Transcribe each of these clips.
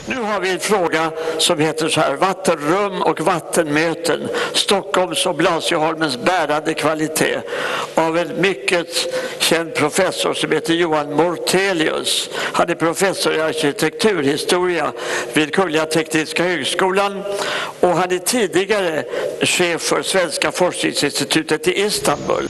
Nu har vi en fråga som heter så här: vattenrum och vattenmöten, Stockholms och Blasieholmens bärande kvalitet, av en mycket känd professor som heter Johan Mortelius. Han är professor i arkitekturhistoria vid Kungliga Tekniska högskolan och han är tidigare chef för Svenska forskningsinstitutet i Istanbul.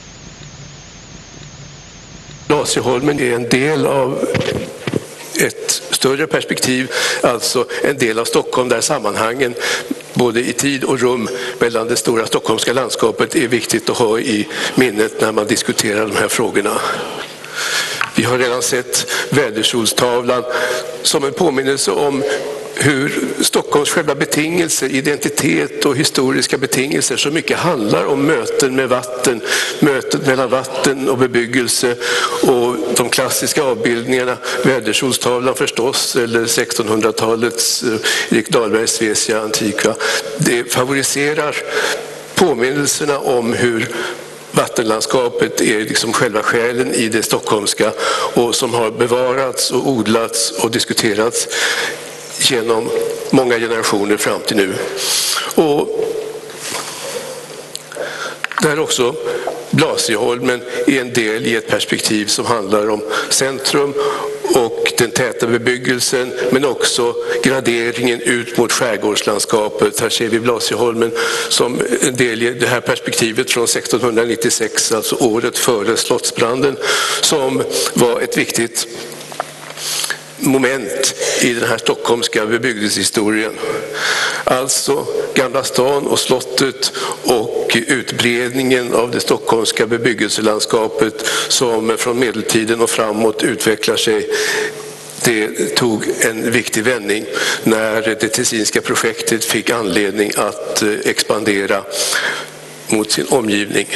Blasieholmen är en del av ett större perspektiv, alltså en del av Stockholm där sammanhangen både i tid och rum mellan det stora stockholmska landskapet är viktigt att ha i minnet när man diskuterar de här frågorna. Vi har redan sett vädersolstavlan som en påminnelse om hur Stockholms själva betingelser, identitet och historiska betingelser så mycket handlar om möten med vatten, möten mellan vatten och bebyggelse och de klassiska avbildningarna, vädersolstavlan förstås, eller 1600-talets Erik Dahlbergs Svecia Antiqua. Det favoriserar påminnelserna om hur vattenlandskapet är liksom själva själen i det stockholmska och som har bevarats och odlats och diskuterats genom många generationer fram till nu. Och där också Blasieholmen är en del i ett perspektiv som handlar om centrum och den täta bebyggelsen, men också graderingen ut mot skärgårdslandskapet. Här ser vi Blasieholmen som en del i det här perspektivet från 1696, alltså året före slottsbranden, som var ett viktigt moment i den här stockholmska bebyggelsehistorien. Alltså Gamla stan och slottet och utbredningen av det stockholmska bebyggelselandskapet som från medeltiden och framåt utvecklar sig. Det tog en viktig vändning när det Tessinska projektet fick anledning att expandera mot sin omgivning.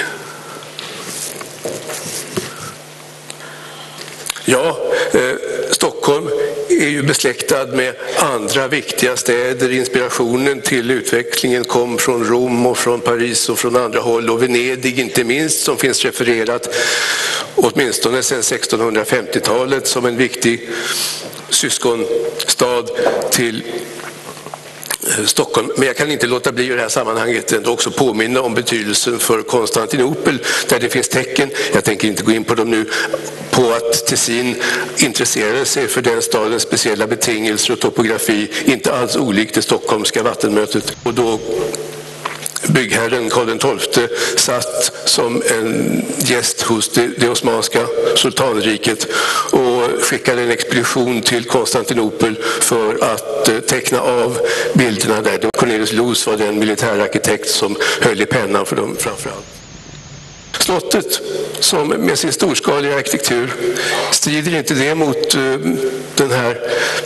Ja, Stockholm är ju besläktad med andra viktiga städer. Inspirationen till utvecklingen kom från Rom och från Paris och från andra håll, och Venedig inte minst, som finns refererat åtminstone sedan 1650-talet som en viktig syskonstad till Stockholm. Men jag kan inte låta bli i det här sammanhanget ändå också påminna om betydelsen för Konstantinopel, där det finns tecken, jag tänker inte gå in på dem nu, på att Tessin intresserade sig för den stadens speciella betingelser och topografi, inte alls olikt det stockholmska vattenmötet. Och då byggherren Karl XII satt som en gäst hos det osmanska sultanriket och skickade en expedition till Konstantinopel för att teckna av bilderna där. Cornelius Loos var den militärakitekt som höll i pennan för dem framförallt. Slottet som med sin storskaliga arkitektur, strider inte det mot den här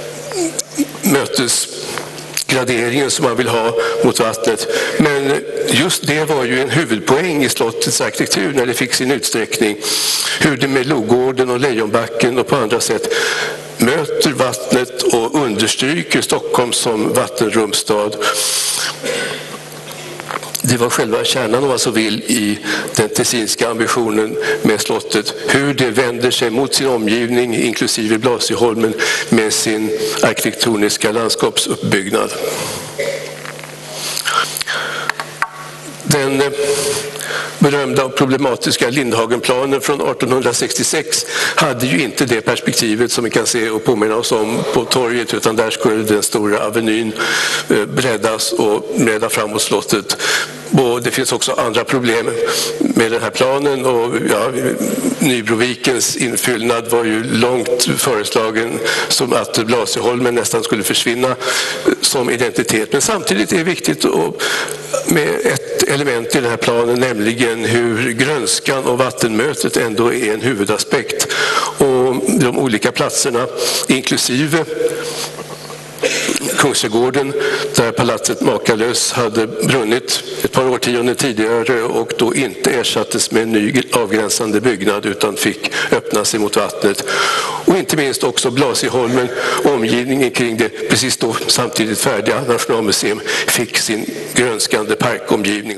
mötesgraderingen som man vill ha mot vattnet? Men just det var ju en huvudpoäng i slottets arkitektur när det fick sin utsträckning. Hur det med Logården och Lejonbacken och på andra sätt möter vattnet och understryker Stockholm som vattenrumsstad. Det var själva kärnan, om man så vill, i den tessinska ambitionen med slottet. Hur det vänder sig mot sin omgivning, inklusive Blasieholmen, med sin arkitektoniska landskapsuppbyggnad. Den berömda och problematiska Lindhagenplanen från 1866 hade ju inte det perspektivet som vi kan se och påminna oss om på torget, utan där skulle den stora avenyn breddas och leda fram mot slottet. Och det finns också andra problem med den här planen, och Nybrovikens infyllnad var ju långt föreslagen, som att Blasieholmen nästan skulle försvinna som identitet. Men samtidigt är det viktigt med ett element i den här planen, nämligen hur grönskan och vattenmötet ändå är en huvudaspekt. Och de olika platserna, inklusive Kungsträdgården, där palatset Makalös hade brunnit ett par årtionden tidigare och då inte ersattes med en ny avgränsande byggnad utan fick öppna sig mot vattnet. Och inte minst också Blasieholmen, omgivningen kring det precis då samtidigt färdiga Nationalmuseum, fick sin grönskande parkomgivning.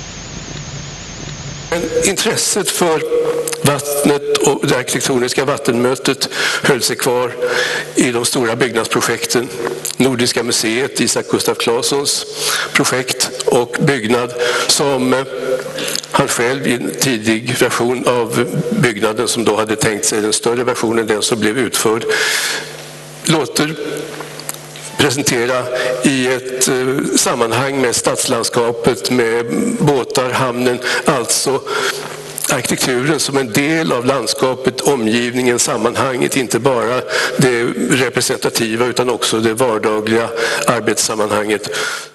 Men intresset för vattnet och det arkitektoniska vattenmötet höll sig kvar i de stora byggnadsprojekten Nordiska museet, Isak Gustaf Claessons projekt och byggnad, som han själv i en tidig version av byggnaden, som då hade tänkt sig den större versionen, den som blev utförd, låter presentera i ett sammanhang med stadslandskapet, med båtar, hamnen, alltså arkitekturen som en del av landskapet, omgivningen, sammanhanget, inte bara det representativa utan också det vardagliga arbetssammanhanget.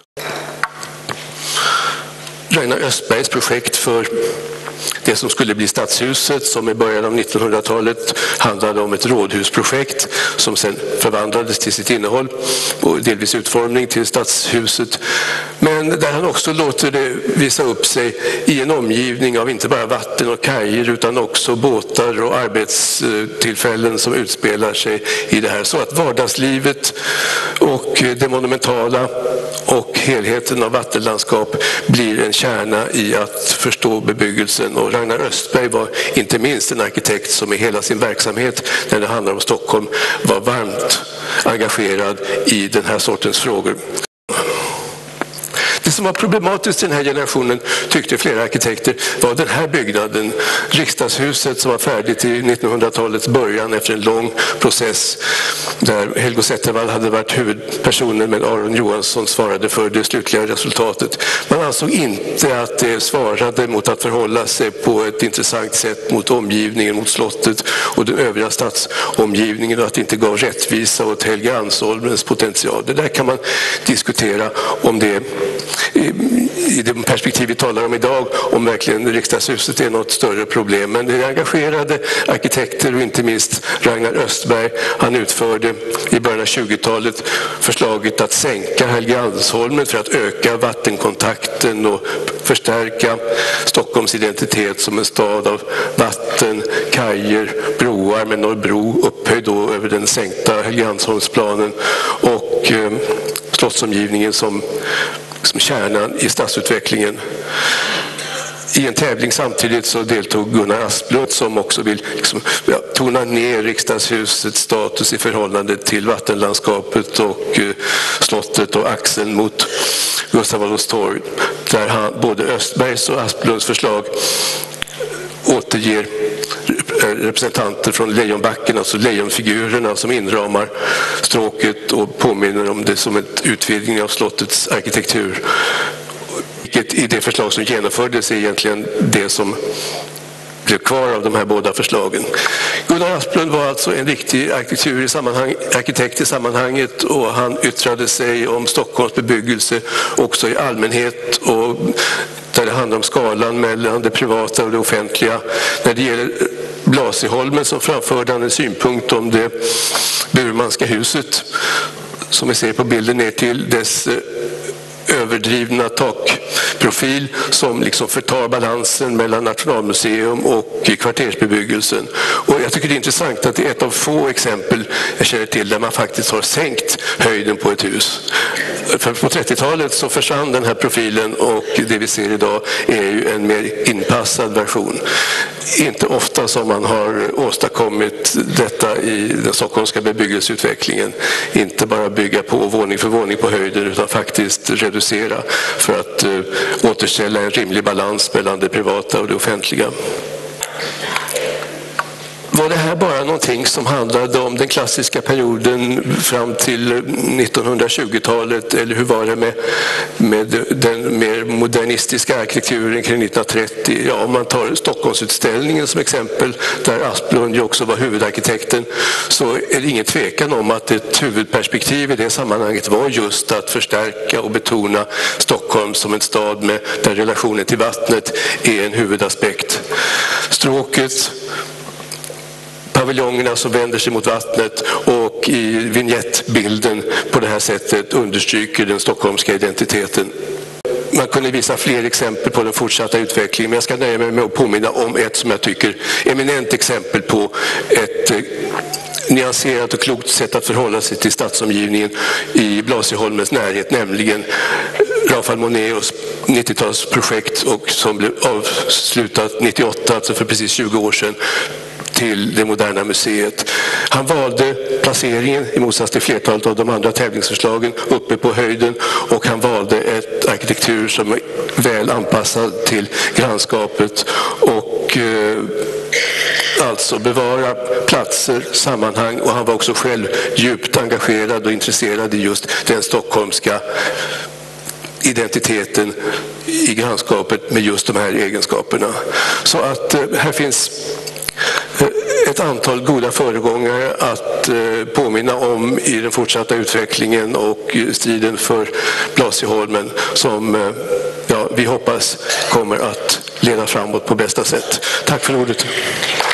Ragnar Östbergs projekt för det som skulle bli Stadshuset, som i början av 1900-talet handlade om ett rådhusprojekt som sen förvandlades till sitt innehåll och delvis utformning till Stadshuset. Men där han också låter det visa upp sig i en omgivning av inte bara vatten och kajer utan också båtar och arbetstillfällen som utspelar sig i det här. Så att vardagslivet och det monumentala och helheten av vattenlandskap blir en kärna i att förstå bebyggelsen. Och Ragnar Östberg var inte minst en arkitekt som i hela sin verksamhet när det handlar om Stockholm var varmt engagerad i den här sortens frågor. Det som var problematiskt i den här generationen, tyckte flera arkitekter, var den här byggnaden, Riksdagshuset, som var färdigt i 1900-talets början efter en lång process där Helgo Zettervall hade varit huvudpersonen men Aron Johansson svarade för det slutliga resultatet. Man ansåg inte att det svarade mot att förhålla sig på ett intressant sätt mot omgivningen, mot slottet och den övriga stadsomgivningen, och att det inte gav rättvisa åt Helgeandsholmens potential. Det där kan man diskutera om det i det perspektiv vi talar om idag, om verkligen Riksdagshuset är något större problem. Men det är engagerade arkitekter och inte minst Ragnar Östberg. Han utförde i början av 20-talet förslaget att sänka Helgeandsholmen för att öka vattenkontakten och förstärka Stockholms identitet som en stad av vatten, kajer, broar med Norrbro upphöjd då över den sänkta Helgeandsholmsplanen och slottsomgivningen som kärnan i stadsutvecklingen. I en tävling samtidigt så deltog Gunnar Asplund som också vill tona ner Riksdagshusets status i förhållande till vattenlandskapet och slottet och axeln mot Gustav Adolfs torg, där både Östbergs och Asplunds förslag återger representanter från Lejonbacken, alltså lejonfigurerna som inramar stråket och påminner om det som en utvidgning av slottets arkitektur. Vilket i det förslag som genomfördes är egentligen det som blev kvar av de här båda förslagen. Gunnar Asplund var alltså en riktig arkitekt i sammanhanget, och han yttrade sig om Stockholms bebyggelse också i allmänhet och där det handlar om skalan mellan det privata och det offentliga. När det gäller Blasieholmen så framförde han en synpunkt om det Burmanska huset som vi ser på bilden ner till dess överdrivna takprofil som liksom förtar balansen mellan Nationalmuseum och kvartersbebyggelsen. Och jag tycker det är intressant att det är ett av få exempel jag känner till där man faktiskt har sänkt höjden på ett hus. För på 30-talet så försvann den här profilen, och det vi ser idag är ju en mer inpassad version. Inte ofta som man har åstadkommit detta i den stockholmska bebyggelseutvecklingen. Inte bara bygga på våning för våning på höjden utan faktiskt reducera för att återställa en rimlig balans mellan det privata och det offentliga. Var det här bara någonting som handlade om den klassiska perioden fram till 1920-talet, eller hur var det med den mer modernistiska arkitekturen kring 1930? Ja, om man tar Stockholmsutställningen som exempel, där Asplund ju också var huvudarkitekten, så är det ingen tvekan om att ett huvudperspektiv i det sammanhanget var just att förstärka och betona Stockholm som en stad där relationen till vattnet är en huvudaspekt. Stråket, paviljongerna som vänder sig mot vattnet och i vignettbilden på det här sättet understryker den stockholmska identiteten. Man kunde visa fler exempel på den fortsatta utvecklingen, men jag ska nöja mig med att påminna om ett som jag tycker eminent exempel på ett nyanserat och klokt sätt att förhålla sig till stadsomgivningen i Blasieholmens närhet, nämligen Rafael Moneos 90-talsprojekt och som blev avslutat 98, alltså för precis 20 år sedan, till det moderna museet. Han valde placeringen i motsats till flertalet av de andra tävlingsförslagen uppe på höjden, och han valde ett arkitektur som är väl anpassad till grannskapet och alltså bevara platser, sammanhang, och han var också själv djupt engagerad och intresserad i just den stockholmska identiteten i grannskapet med just de här egenskaperna. Så att här finns ett antal goda föregångare att påminna om i den fortsatta utvecklingen och striden för Blasieholmen som vi hoppas kommer att leda framåt på bästa sätt. Tack för ordet.